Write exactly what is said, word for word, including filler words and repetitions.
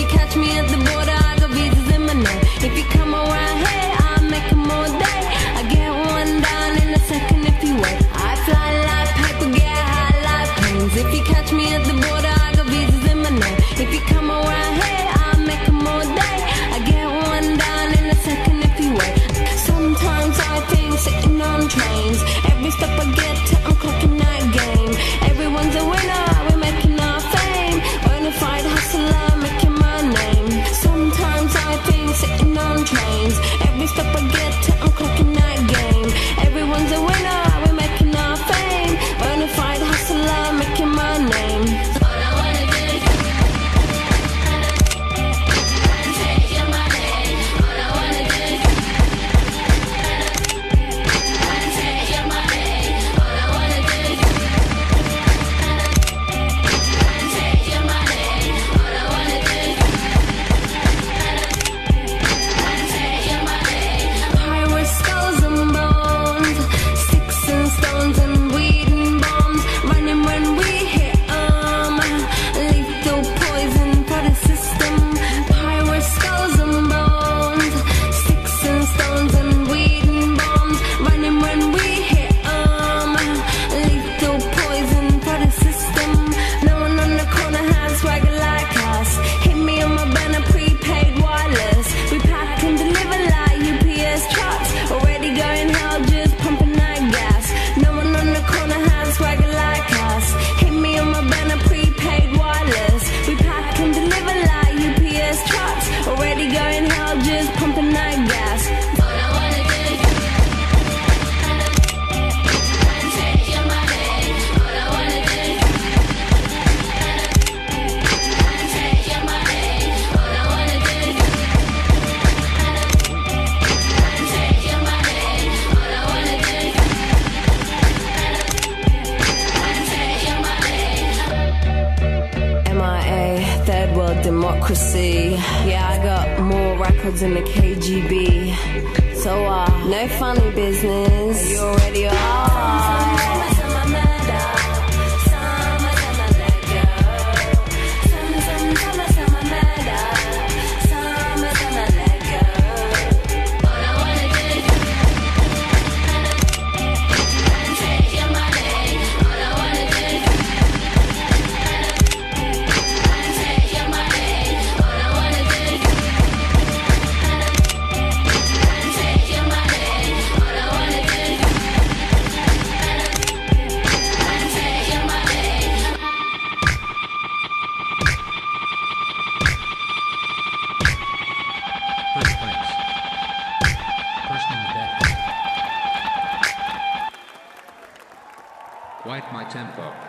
you catch me at the border, I got visas in my name. If you come around here, I'll make them all day. I get one down in a second if you wait. I fly like paper, get high like planes. If you catch me at the border, I got visas in my name. If you come around here, I'll make them all day. I get one down in a second if you wait. Sometimes I think sitting on trains. Every step I get to, I'm clocking that game. Everyone's a winner, we're making our fame. Bonafide hustler, making my name. Sometimes I think sitting on trains. Every step I get to, I'm clocking that game. Everyone's a winner, we're making our fame. Bonafide hustler, making my name. All I wanna do is take your money. All I wanna do is take your money. All I wanna do is take your money. All I wanna do is take your money. Pirates, skulls and bones, sticks and stones and weed and bombs. Running when we hit 'em, lethal poison for the system. Pirates, skulls and bones, sticks and stones and weed and bombs. Running when we hit 'em, lethal poison for the system. No one on the corner has swagger like us. Hit me on my banner, prepaid wireless. We pack and deliver like U P S trucks. Already going hell, just pumping that gas. No one on the corner has swagger like us. Hit me on my banner, prepaid wireless. We pack and deliver like U P S trucks. Already going hell, just pumping that gas. All I wanna do is take your money. All I wanna do is take your money. All I wanna do is take your money. All I wanna do is take your money. M I A, third world democracy. Yeah, I got more records than the K G B. So, uh, no funny business. You already are. First place. Personal best. Quite my tempo.